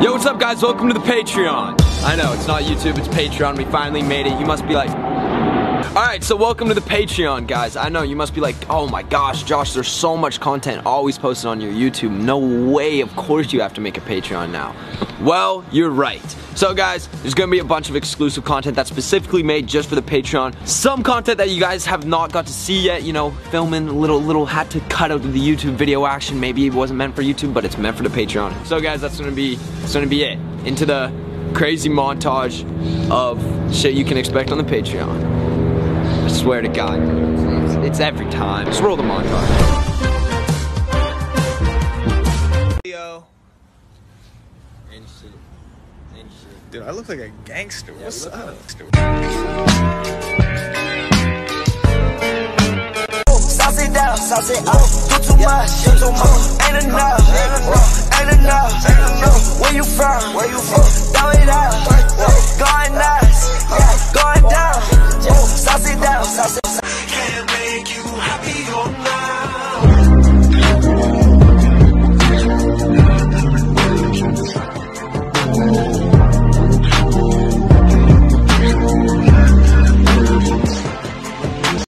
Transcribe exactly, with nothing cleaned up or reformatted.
Yo, what's up guys? Welcome to the Patreon. I know, it's not YouTube, it's Patreon. We finally made it. You must be like... Alright, so welcome to the Patreon, guys. I know, you must be like, oh my gosh, Josh, there's so much content always posted on your YouTube. No way, of course you have to make a Patreon now. Well, you're right. So guys, there's gonna be a bunch of exclusive content that's specifically made just for the Patreon. Some content that you guys have not got to see yet, you know, filming a little, little had to cut out of the YouTube video action. Maybe it wasn't meant for YouTube, but it's meant for the Patreon. So guys, that's gonna be, that's gonna be it. Into the crazy montage of shit you can expect on the Patreon. I swear to God, it's, it's every time. Just roll the montage. Yo. And shit. And shit. Dude, I look like a gangster. Yeah, What's look up? Sauce it down, sauce it up. Do too much, do too much. Ain't enough, ain't enough. Where you from? Where you from? Throw it out, going out.